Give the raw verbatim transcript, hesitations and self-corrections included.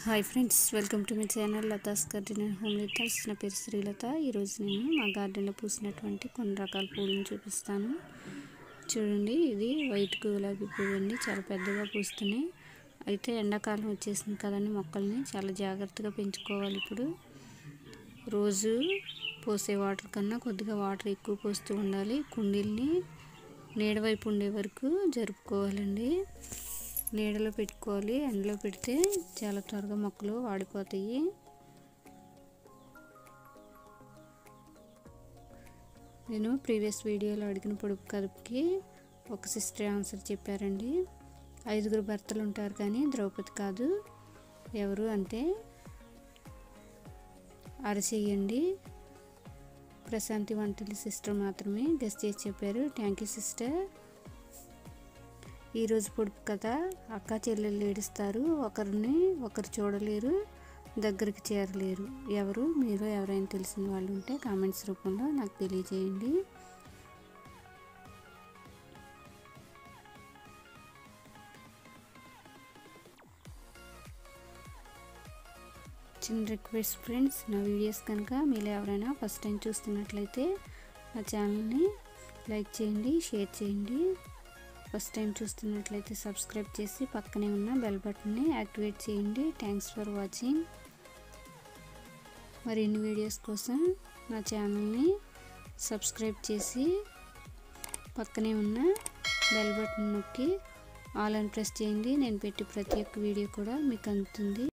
Hi friends, welcome to my channel Latha's garden and home litters. నా పేరు శ్రీలత. ఈరోజు నేను మా గార్డెన్లో పూసినటువంటి కొన్ని రకాల పూలను చూపిస్తాను. చూడండి, ఇది వైట్ గులాబీ పువ్వు అండి. చాలా పెద్దగా పూస్తున్నాయి. అయితే ఎండాకాలం వచ్చేసింది కదండి, మొక్కల్ని చాలా జాగ్రత్తగా పెంచుకోవాలి. ఇప్పుడు రోజు పోసే వాటర్ కన్నా కొద్దిగా వాటర్ ఎక్కువ పోస్తూ ఉండాలి. కుండీల్ని నీడ వైపు ఉండే వరకు జరుపుకోవాలండి. నీడలో పెట్టుకోవాలి. ఎండలో పెడితే చాలా త్వరగా మొక్కలు వాడిపోతాయి. నేను ప్రీవియస్ వీడియోలో అడిగిన పొడుపు కదుపుకి ఒక సిస్టర్ ఆన్సర్ చెప్పారండి. ఐదుగురు భర్తలు ఉంటారు కానీ ద్రౌపది కాదు. ఎవరు అంటే అరచేయండి ప్రశాంతి వంటలి సిస్టర్ మాత్రమే గెస్ట్ చేసి చెప్పారు. Thank you sister. ఈరోజు పొడుపు కథ, అక్క చెల్లెళ్ళు ఏడుస్తారు, ఒకరిని ఒకరు చూడలేరు, దగ్గరికి చేరలేరు. ఎవరు? మీరు ఎవరైనా తెలిసిన వాళ్ళు ఉంటే కామెంట్స్ రూపంలో నాకు తెలియజేయండి. చిన్న రిక్వెస్ట్ ఫ్రెండ్స్, నా వీడియోస్ కనుక మీరు ఎవరైనా ఫస్ట్ టైం చూస్తున్నట్లయితే నా ఛానల్ని లైక్ చేయండి, షేర్ చేయండి. ఫస్ట్ టైం చూస్తున్నట్లయితే సబ్స్క్రైబ్ చేసి పక్కనే ఉన్న బెల్ బటన్ని యాక్టివేట్ చేయండి. Thanks for watching. మరిన్ని వీడియోస్ కోసం నా ఛానల్ని సబ్స్క్రైబ్ చేసి పక్కనే ఉన్న బెల్ బటన్ నొక్కి ఆల్ అని ప్రెస్ చేయండి. నేను పెట్టి ప్రతి ఒక్క వీడియో కూడా మీకు అందుతుంది.